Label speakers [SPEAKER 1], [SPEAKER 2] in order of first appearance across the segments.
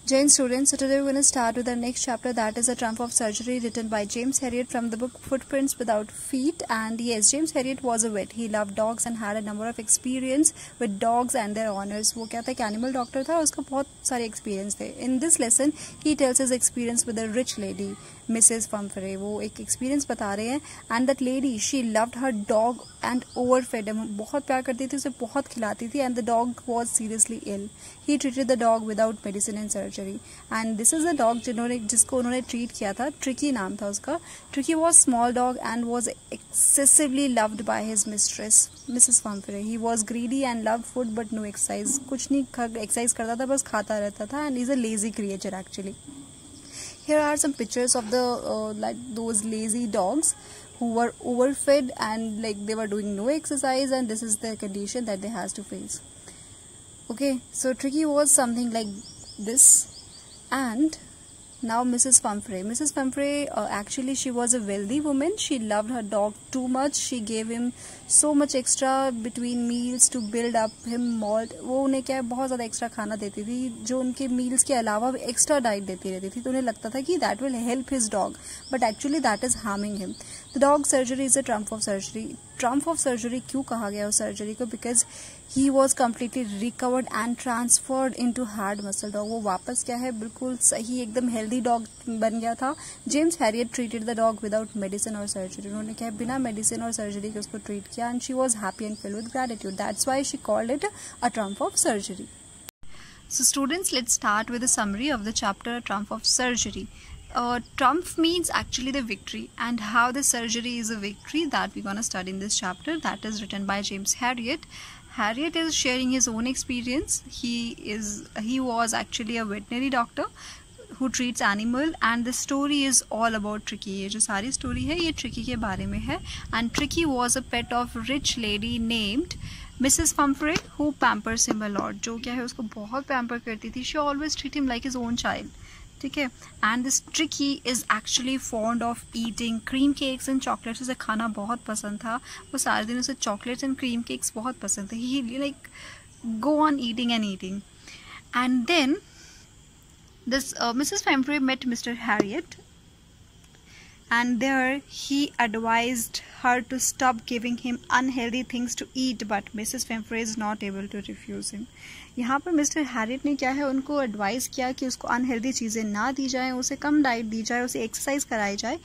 [SPEAKER 1] Jane students, so today we're going to start with our next chapter, that is A Triumph of Surgery, written by James Herriot from the book Footprints Without Feet. And yes, James Herriot was a vet. He loved dogs and had a number of experience with dogs and their owners. वो क्या था, एक animal doctor था, उसका बहुत सारे experience थे. In this lesson, he tells his experience with a rich lady, Mrs. Pumphrey. वो एक एक्सपीरियंस बता रहे हैं. And that lady, she loved her dog and overfed him. बहुत प्यार करती थी, उसे बहुत खिलाती थी. And the dog was seriously ill. He treated the dog without medicine and surgery. And this is a dog जिसको उन्होंने ट्रीट किया था. ट्रिकी नाम था उसका. Tricky was small dog and was excessively loved by his mistress, Mrs. Pumphrey. He was greedy and loved food but no exercise. कुछ नहीं exercise करता था, बस खाता रहता था. And he's a lazy creature actually. Here are some pictures of the like those lazy dogs who were overfed and like they were doing no exercise, and this is the condition that they has to face. Okay, so Tricky was something like this. And now Mrs. Pumphrey. Mrs. Pumphrey, actually she was a wealthy woman. She loved her dog too much. She gave him so much extra between meals to build up him malt. वो उन्हें क्या है, बहुत ज़्यादा extra खाना देती थी, जो उनके मील्स के अलावा एक्स्ट्रा डाइट देती रहती थी. तो उन्हें लगता था कि that will help his dog, but actually that is harming him. The dog surgery is a triumph of surgery. Triumph of surgery क्यों कहा गया उस सर्जरी को? Because he was completely recovered and transferred into hard muscle dog. वो वापस क्या है, बिल्कुल सही एकदम healthy dog बन गया था. James Herriot treated the dog without medicine or surgery. उन्होंने क्या है, बिना मेडिसिन और सर्जरी के उसको ट्रीट किया. And she was happy and filled with gratitude. That's why she called it a triumph of surgery. So students, let's start with a summary of the chapter Triumph of Surgery. Triumph means actually the victory, and how the surgery is a victory, that we're going to study in this chapter. That is written by James Herriot. Herriot is sharing his own experience. He was actually a veterinary doctor who treats animal, and the story is all about Tricky. ये जो सारी story है ये tricky के बारे में है. And Tricky was a pet of rich lady named Mrs. Pumphrey, who pampers him a lot. जो क्या है, उसको बहुत पैम्पर करती थी. She always treat him like his own child. ठीक है. And this Tricki is actually fond of eating cream cakes and chocolates. उसे खाना बहुत पसंद था. वो सारे दिन उसे चॉकलेट्स एंड क्रीम केक्स बहुत पसंद थे. He like go on eating and eating. And then this Mrs Pumphrey met Mr. Herriot, and there he advised her to stop giving him unhealthy things to eat, but Mrs. Pumphrey is not able to refuse him. यहाँ पर mister Herriot ने क्या है, उनको advice किया कि उसको unhealthy चीज़ें ना दी जाएं, उसे कम डाइट दी जाए, उसे एक्सरसाइज कराई जाए.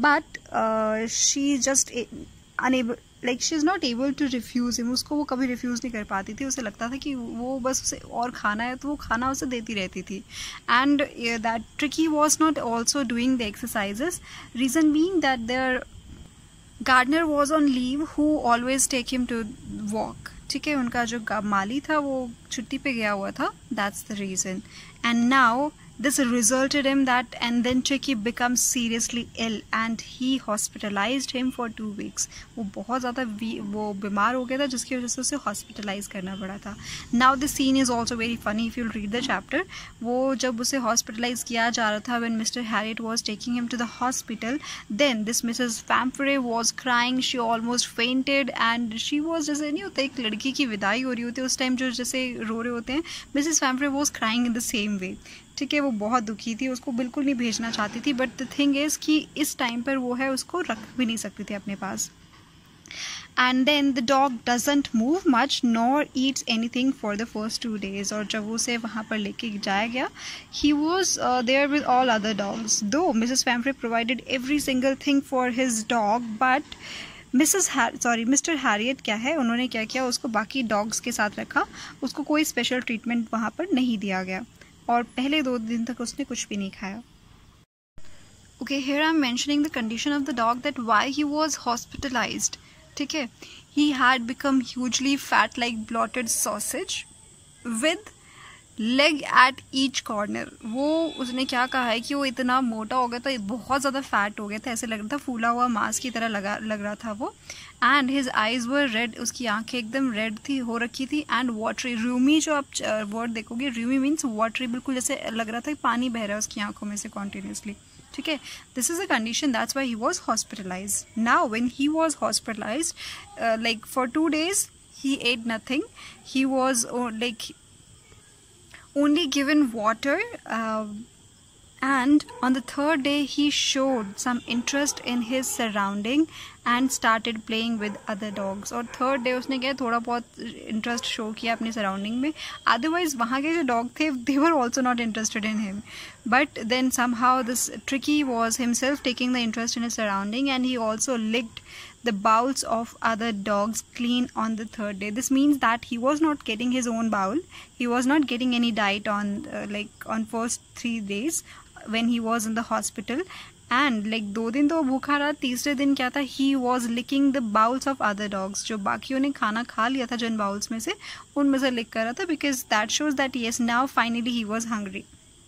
[SPEAKER 1] But she just unable, like she is not able to refuse him. उसको वो कभी रिफ्यूज़ नहीं कर पाती थी. उसे लगता था कि वो बस उसे और खाना है, तो वो खाना उसे देती रहती थी. And that Tricki was not also doing the exercises. Reason being that their gardener was on leave who always take him to walk. ठीक है, उनका जो माली था वो छुट्टी पे गया हुआ था. That's the reason. And now this resulted in that, and then Tricky becomes seriously ill and he hospitalized him for 2 weeks. वो बहुत ज़्यादा वो बीमार हो गया था, जिसकी वजह से उसे हॉस्पिटलाइज करना पड़ा था. Now the scene is also very funny if you'll read the chapter. वो जब उसे हॉस्पिटलाइज किया जा रहा था, when Mr. Herriot was taking him to the hospital, then this Mrs. Pumphrey was crying. She almost fainted and she was, जैसे नहीं होता एक लड़की की विदाई हो रही होती है उस टाइम जो जैसे रो रहे होते हैं, Mrs. Pumphrey was crying in the same way. ठीक है, वो बहुत दुखी थी, उसको बिल्कुल नहीं भेजना चाहती थी. बट द थिंग इज़ कि इस टाइम पर वो है उसको रख भी नहीं सकती थी अपने पास. And then the dog doesn't move much nor eats anything for the first 2 days. और जब उसे वहाँ पर लेके जाया गया, he was there with all other dogs. Though Mrs Pumphrey provided every single thing for his dog, but Mr Herriot क्या है, उन्होंने क्या किया, उसको बाकी डॉग्स के साथ रखा. उसको कोई स्पेशल ट्रीटमेंट वहाँ पर नहीं दिया गया, और पहले 2 दिन तक उसने कुछ भी नहीं खाया. Okay, here I'm mentioning the condition of the dog, that why he was hospitalized. ठीक है, he had become hugely fat like bloated sausage with leg at each corner. वो उसने क्या कहा है कि वो इतना मोटा हो गया था, बहुत ज़्यादा फैट हो गया था, ऐसे लग रहा था फूला हुआ मांस की तरह लग रहा था वो. And his eyes were red, उसकी आंखें एकदम रेड थी, हो रखी थी. एंड वाटरी, रूमी जो आप वर्ड देखोगे, रूमी मीन्स वाटरी, बिल्कुल जैसे लग रहा था कि पानी बह रहा है उसकी आंखों में से कॉन्टीन्यूसली. ठीक है, this is a condition, that's why he was hospitalised. Now when he was hospitalised, like for 2 days he ate nothing. He was like only given water, and on the third day he showed some interest in his surrounding and started playing with other dogs. और third day उसने क्या थोड़ा बहुत interest show किया अपनी surrounding में. Otherwise वहाँ के जो डॉग थे they were also not interested in him, but then somehow this Tricky was himself taking the interest in his surrounding, and he also licked the bowls of other dogs clean on the third day. This means that he was not getting his own bowl, he was not getting any diet on on first 3 days when he was in the hospital, and 2 दिन तो वो भूखा रहा. तीसरे दिन क्या था, he was licking the bowls of other dogs. जो बाकियों ने खाना खा लिया था जिन बाउल्स में से, उनमें से लिक कर रहा था, because that shows that yes, now finally he was hungry.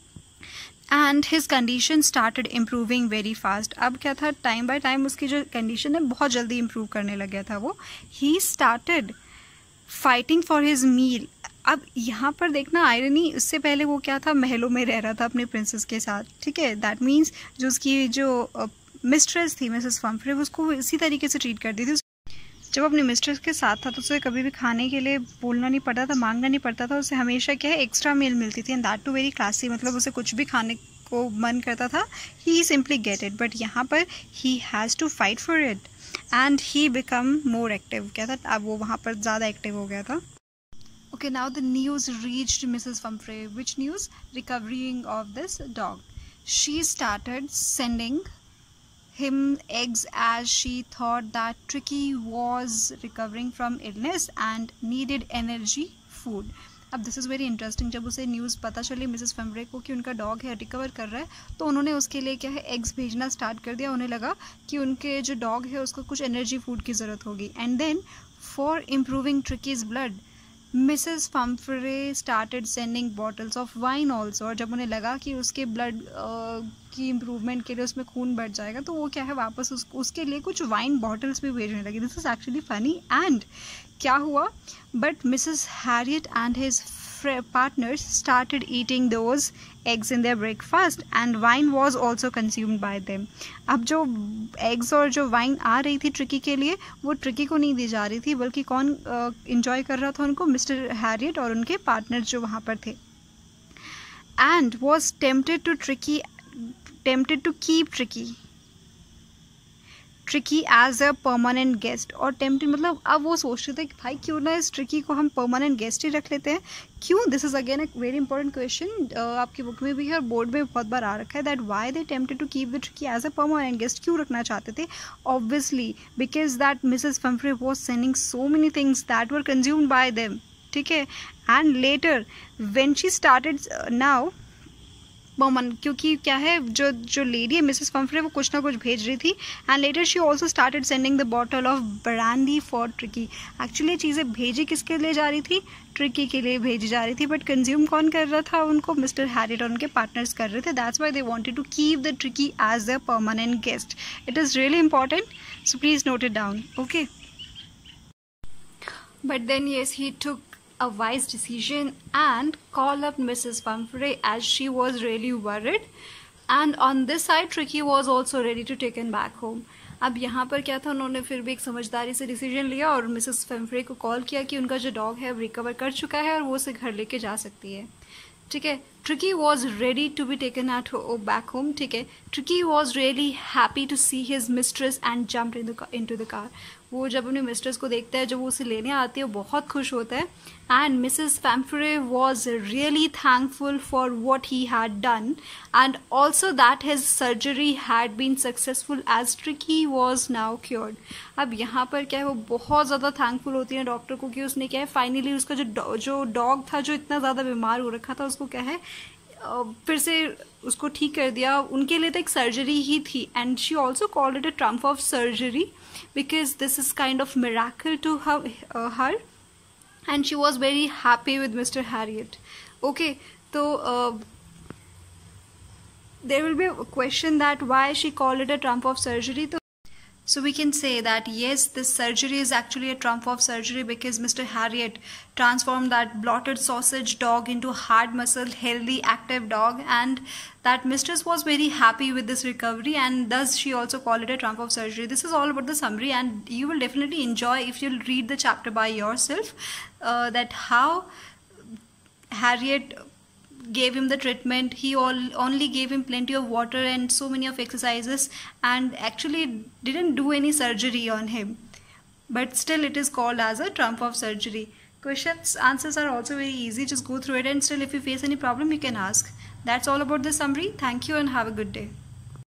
[SPEAKER 1] And his condition started improving very fast. अब क्या था, टाइम बाय टाइम उसकी जो कंडीशन है बहुत जल्दी इम्प्रूव करने लग गया था वो. He started fighting for his meal. अब यहाँ पर देखना आयरनी, उससे पहले वो क्या था, महलों में रह रहा था अपने प्रिंसेस के साथ. ठीक है, दैट मीन्स जो उसकी जो मिस्ट्रेस थी मिसेस फम्फ्रे, उसको इसी तरीके से ट्रीट करती थी. जब अपनी मिस्ट्रेस के साथ था तो उसे कभी भी खाने के लिए बोलना नहीं पड़ता था, मांगना नहीं पड़ता था. उसे हमेशा क्या है, एक्स्ट्रा मील मिलती थी, and that too very classy. मतलब उसे कुछ भी खाने को मन करता था, he simply get it. But यहाँ पर he has to fight for it, and he become more active. क्या था, अब वो वहाँ पर ज़्यादा एक्टिव हो गया था. Okay, now the news reached Mrs. Fumfrey. Which news? Recovering of this dog. She started sending him eggs as she thought that Tricky was recovering from illness and needed energy food. अब this is very interesting. जब उसे news पता चली Mrs फम्फ्रे को कि उनका dog है recover कर रहा है, तो उन्होंने उसके लिए क्या है, एग्स भेजना स्टार्ट कर दिया. उन्हें लगा कि उनके जो डॉग है उसको कुछ एनर्जी फूड की ज़रूरत होगी. And then for improving Tricki's blood, Mrs Pumphrey started sending bottles of wine also. और जब उन्हें लगा कि उसके ब्लड की इम्प्रूवमेंट के लिए उसमें खून बढ़ जाएगा, तो वो क्या है, वापस उसके लिए कुछ वाइन बॉटल्स भी भेजने लगी. This is actually funny. And क्या हुआ, but Mrs Herriot and his partners started eating those eggs in their breakfast, and wine was also consumed by them. अब जो eggs और जो wine आ रही थी ट्रिकी के लिए, वो ट्रिकी को नहीं दी जा रही थी, बल्कि कौन enjoy कर रहा था उनको, मिस्टर हैरियट और उनके पार्टनर जो वहाँ पर थे. And was tempted to keep Tricky as a permanent guest. और टेम्पटेड मतलब अब वो सोच रहे थे कि भाई क्यों ना इस ट्रिकी को हम परमानेंट गेस्ट ही रख लेते हैं. क्यों? This is again a very important question. आपकी बुक में भी है और बोर्ड में बहुत बार आ रखा है, that why they tempted to keep the Tricki as a permanent guest. क्यों रखना चाहते थे? Obviously because that Mrs Pumphrey was sending so many things that were consumed by them. ठीक है, and later when she started now क्योंकि क्या है, जो लेडी है मिसेस फम्फ्रे, वो कुछ ना कुछ भेज रही थी. And later she also started sending the bottle of brandy for Tricki. Actually चीज़ें भेजी किसके लिए जा रही थी? ट्रिकी के लिए भेजी जा रही थी. बट कंज्यूम कौन कर रहा था उनको? मिस्टर हैरियट और उनके पार्टनर्स कर रहे थे. That's why they wanted to keep the Tricki as a permanent guest. It is really important, so please note it down. Okay, but then yes he took a wise decision and call up Mrs. Fumfrey as she was really worried, and on this side Tricky was also ready to take him back home. अब यहाँ पर क्या था, उन्होंने फिर भी एक समझदारी से डिसीजन लिया और मिसेस फम्फ्रे को कॉल किया कि उनका जो डॉग है रिकवर कर चुका है और वो उसे घर लेके जा सकती है. ठीक है, Tricky was ready to be taken back home. ठीक है, Tricky was really happy to see his mistress and jumped into the car. वो जब अपने मिस्ट्रेस को देखता है, जब वो उसे लेने आती है, वो बहुत खुश होता है. And Mrs Pumphrey was really thankful for what he had done, and also that his surgery had been successful as Tricki was now cured. अब यहाँ पर क्या है, वो बहुत ज़्यादा थैंकफुल होती है डॉक्टर को कि उसने क्या है, फाइनली उसका जो डॉग था, जो इतना ज़्यादा बीमार हो रखा था, उसको क्या है फिर से उसको ठीक कर दिया. उनके लिए तो एक सर्जरी ही थी, and she also called it a triumph of surgery because this is kind of miracle to her, and she was very happy with Mr. Harriet. Okay, so there will be a question that why she called it a trump of surgery. So we can say that yes, this surgery is actually a trump of surgery because Mr. Harriet transformed that blotted sausage dog into a hard muscle, healthy, active dog, and that mistress was very happy with this recovery, and thus she also called it a trump of surgery. This is all about the summary, and you will definitely enjoy if you'll read the chapter by yourself, that how Harriet gave him the treatment. He only gave him plenty of water and so many of exercises, and actually didn't do any surgery on him. But still it is called as a trump of surgery. Questions, answers are also very easy. Just go through it, and still if you face any problem you can ask. That's all about this summary. Thank you and have a good day.